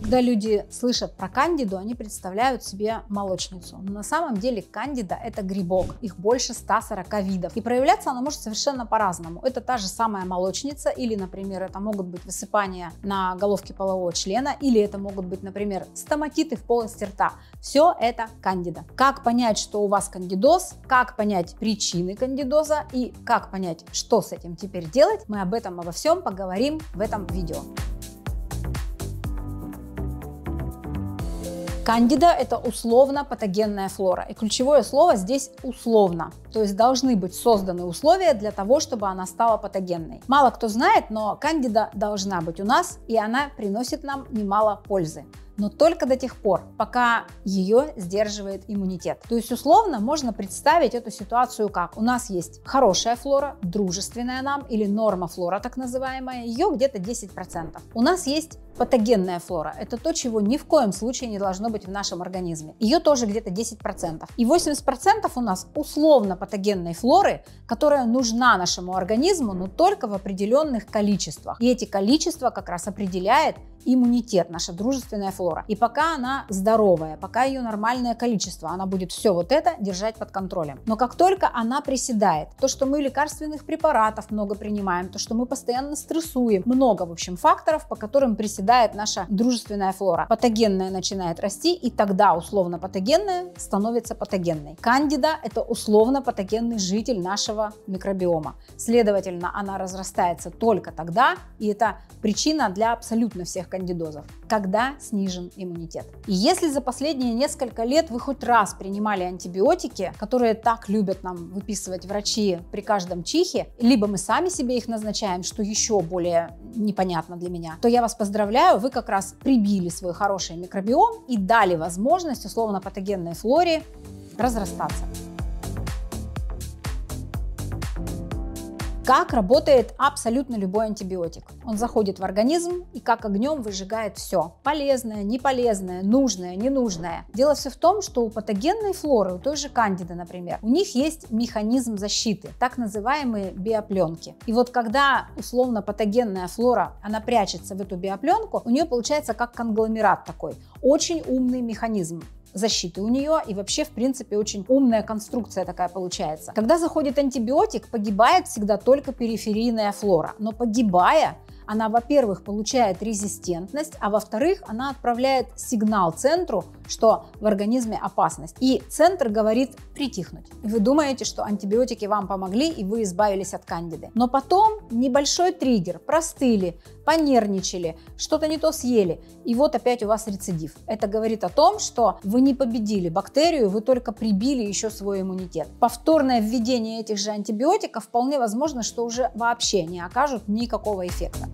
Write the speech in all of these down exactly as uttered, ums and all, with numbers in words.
Когда люди слышат про кандиду, они представляют себе молочницу. Но на самом деле кандида – это грибок. Их больше ста сорока видов. И проявляться она может совершенно по-разному. Это та же самая молочница, или, например, это могут быть высыпания на головке полового члена, или это могут быть, например, стоматиты в полости рта. Все это кандида. Как понять, что у вас кандидоз, как понять причины кандидоза и как понять, что с этим теперь делать, мы об этом обо всем поговорим в этом видео. Кандида – это условно-патогенная флора. И ключевое слово здесь условно. То есть должны быть созданы условия для того, чтобы она стала патогенной. Мало кто знает, но кандида должна быть у нас, и она приносит нам немало пользы. Но только до тех пор, пока ее сдерживает иммунитет. То есть условно можно представить эту ситуацию как: у нас есть хорошая флора, дружественная нам, или нормофлора так называемая, ее где-то десять процентов. У нас есть патогенная флора, это то, чего ни в коем случае не должно быть в нашем организме. Ее тоже где-то десять процентов. И восемьдесят процентов у нас условно патогенной флоры, которая нужна нашему организму, но только в определенных количествах. И эти количества как раз определяет иммунитет, наша дружественная флора. И пока она здоровая, пока ее нормальное количество, она будет все вот это держать под контролем. Но как только она приседает, то, что мы лекарственных препаратов много принимаем, то, что мы постоянно стрессуем, много, в общем, факторов, по которым приседает наша дружественная флора. Патогенная начинает расти, и тогда условно-патогенная становится патогенной. Кандида – это условно-патогенный житель нашего микробиома. Следовательно, она разрастается только тогда, и это причина для абсолютно всех кандидозов, когда снижен иммунитет. И если за последние несколько лет вы хоть раз принимали антибиотики, которые так любят нам выписывать врачи при каждом чихе, либо мы сами себе их назначаем, что еще более непонятно для меня, то я вас поздравляю, вы как раз прибили свой хороший микробиом и дали возможность условно-патогенной флоре разрастаться. Как работает абсолютно любой антибиотик? Он заходит в организм и как огнем выжигает все. Полезное, неполезное, нужное, ненужное. Дело все в том, что у патогенной флоры, у той же кандиды, например, у них есть механизм защиты, так называемые биопленки. И вот когда условно-патогенная флора, она прячется в эту биопленку, у нее получается как конгломерат такой. Очень умный механизм защиты у нее, и вообще, в принципе, очень умная конструкция такая получается. Когда заходит антибиотик, погибает всегда только периферийная флора, но погибая, она, во-первых, получает резистентность, а во-вторых, она отправляет сигнал центру, что в организме опасность. И центр говорит притихнуть. И вы думаете, что антибиотики вам помогли, и вы избавились от кандиды. Но потом небольшой триггер, простыли, понервничали, что-то не то съели, и вот опять у вас рецидив. Это говорит о том, что вы не победили бактерию, вы только прибили еще свой иммунитет. Повторное введение этих же антибиотиков вполне возможно, что уже вообще не окажут никакого эффекта.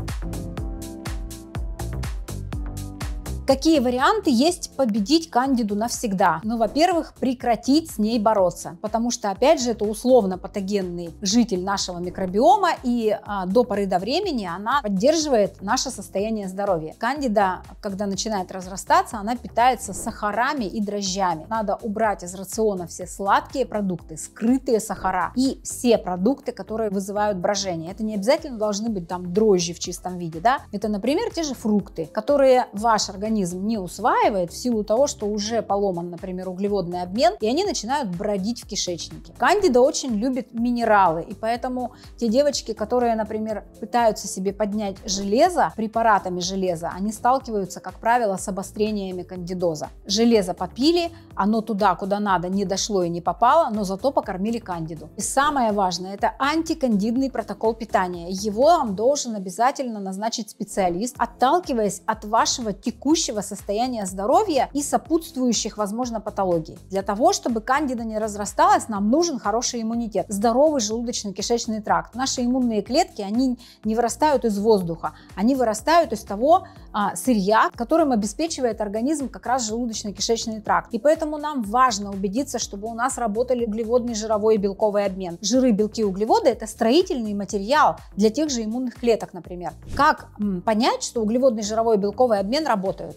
Какие варианты есть победить кандиду навсегда? Ну, во-первых, прекратить с ней бороться, потому что, опять же, это условно-патогенный житель нашего микробиома, и а, до поры до времени она поддерживает наше состояние здоровья. Кандида, когда начинает разрастаться, она питается сахарами и дрожжами. Надо убрать из рациона все сладкие продукты, скрытые сахара и все продукты, которые вызывают брожение. Это не обязательно должны быть там дрожжи в чистом виде, да? Это, например, те же фрукты, которые ваш организм не усваивает в силу того, что уже поломан, например, углеводный обмен, и они начинают бродить в кишечнике. Кандида очень любит минералы, и поэтому те девочки, которые, например, пытаются себе поднять железо препаратами железа, они сталкиваются, как правило, с обострениями кандидоза. Железо попили, оно туда, куда надо, не дошло и не попало, но зато покормили кандиду. И самое важное – это антикандидный протокол питания. Его вам должен обязательно назначить специалист, отталкиваясь от вашего текущего состояния здоровья и сопутствующих, возможно, патологий. Для того, чтобы кандида не разрасталась, нам нужен хороший иммунитет, здоровый желудочно-кишечный тракт. Наши иммунные клетки, они не вырастают из воздуха, они вырастают из того а, сырья, которым обеспечивает организм как раз желудочно-кишечный тракт. И поэтому нам важно убедиться, чтобы у нас работали углеводный, жировой и белковый обмен. Жиры, белки, углеводы – это строительный материал для тех же иммунных клеток, например. Как м, понять, что углеводный, жировой и белковый обмен работают?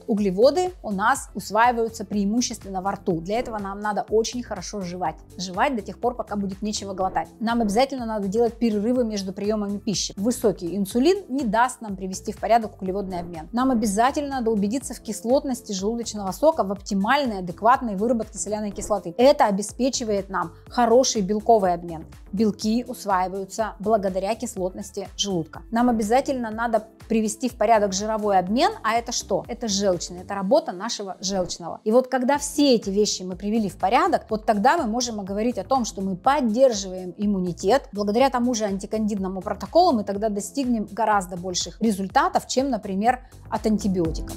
Углеводы у нас усваиваются преимущественно во рту. Для этого нам надо очень хорошо жевать. Жевать до тех пор, пока будет нечего глотать. Нам обязательно надо делать перерывы между приемами пищи. Высокий инсулин не даст нам привести в порядок углеводный обмен. Нам обязательно надо убедиться в кислотности желудочного сока, в оптимальной, адекватной выработке соляной кислоты. Это обеспечивает нам хороший белковый обмен. Белки усваиваются благодаря кислотности желудка. Нам обязательно надо привести в порядок жировой обмен, а это что? Это желчный, это работа нашего желчного. И вот когда все эти вещи мы привели в порядок, вот тогда мы можем говорить о том, что мы поддерживаем иммунитет. Благодаря тому же антикандидному протоколу мы тогда достигнем гораздо больших результатов, чем, например, от антибиотиков.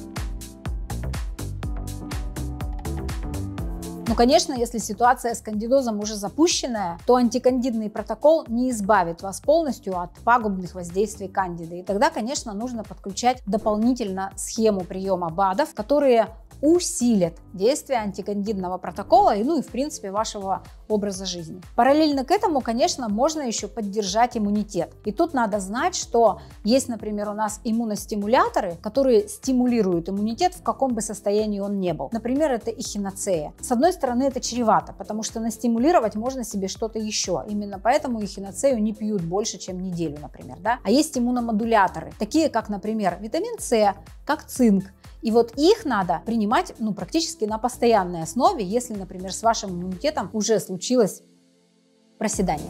Ну, конечно, если ситуация с кандидозом уже запущенная, то антикандидный протокол не избавит вас полностью от пагубных воздействий кандиды. И тогда, конечно, нужно подключать дополнительно схему приема БАДов, которые усилят действие антикандидного протокола и, ну и, в принципе, вашего образа жизни. Параллельно к этому, конечно, можно еще поддержать иммунитет. И тут надо знать, что есть, например, у нас иммуностимуляторы, которые стимулируют иммунитет, в каком бы состоянии он ни был. Например, это эхиноцея. С одной стороны, это чревато, потому что настимулировать можно себе что-то еще. Именно поэтому эхиноцею не пьют больше, чем неделю, например. Да? А есть иммуномодуляторы, такие как, например, витамин С, как цинк. И вот их надо принимать ну, практически на постоянной основе, если, например, с вашим иммунитетом уже случилось проседание.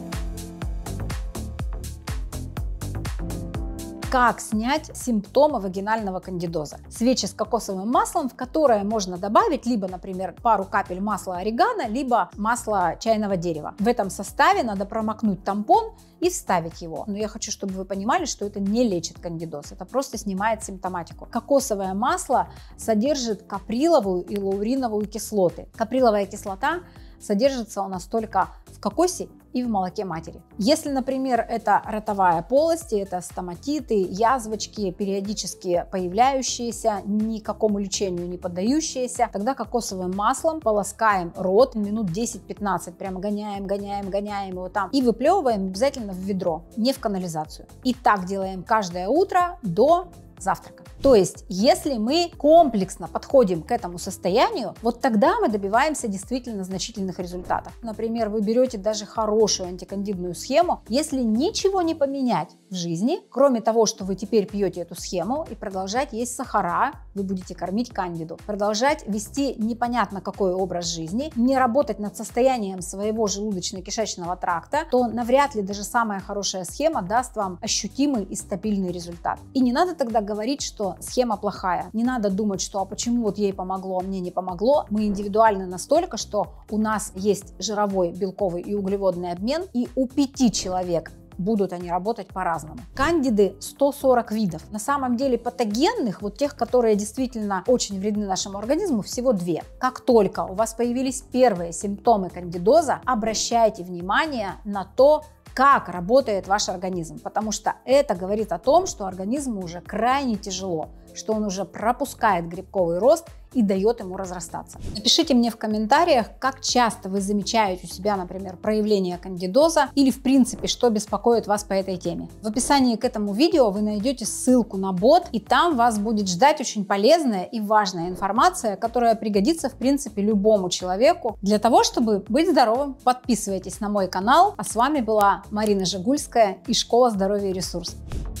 Как снять симптомы вагинального кандидоза? Свечи с кокосовым маслом, в которое можно добавить либо, например, пару капель масла орегано, либо масла чайного дерева. В этом составе надо промокнуть тампон и вставить его. Но я хочу, чтобы вы понимали, что это не лечит кандидоз, это просто снимает симптоматику. Кокосовое масло содержит каприловую и лауриновую кислоты. Каприловая кислота содержится у нас только в кокосе и в молоке матери. Если, например, это ротовая полость, это стоматиты, язвочки, периодически появляющиеся, никакому лечению не поддающиеся, тогда кокосовым маслом полоскаем рот минут десять-пятнадцать, прямо гоняем, гоняем, гоняем его там и выплевываем обязательно в ведро, не в канализацию. И так делаем каждое утро до завтрака. То есть, если мы комплексно подходим к этому состоянию, вот тогда мы добиваемся действительно значительных результатов. Например, вы берете даже хорошую антикандидную схему, если ничего не поменять в жизни, кроме того, что вы теперь пьете эту схему и продолжать есть сахара, вы будете кормить кандиду, продолжать вести непонятно какой образ жизни, не работать над состоянием своего желудочно-кишечного тракта, то навряд ли даже самая хорошая схема даст вам ощутимый и стабильный результат. И не надо тогда говорить, что схема плохая. Не надо думать, что а почему вот ей помогло, а мне не помогло. Мы индивидуальны настолько, что у нас есть жировой, белковый и углеводный обмен, и у пяти человек будут они работать по-разному. Кандиды сто сорок видов. На самом деле патогенных, вот тех, которые действительно очень вредны нашему организму, всего две. Как только у вас появились первые симптомы кандидоза, обращайте внимание на то, как работает ваш организм, потому что это говорит о том, что организму уже крайне тяжело, что он уже пропускает грибковый рост и дает ему разрастаться. Напишите мне в комментариях, как часто вы замечаете у себя, например, проявление кандидоза или в принципе, что беспокоит вас по этой теме. В описании к этому видео вы найдете ссылку на бот, и там вас будет ждать очень полезная и важная информация, которая пригодится в принципе любому человеку для того, чтобы быть здоровым. Подписывайтесь на мой канал, а с вами была Марина Жигульская и Школа здоровья и ресурсов.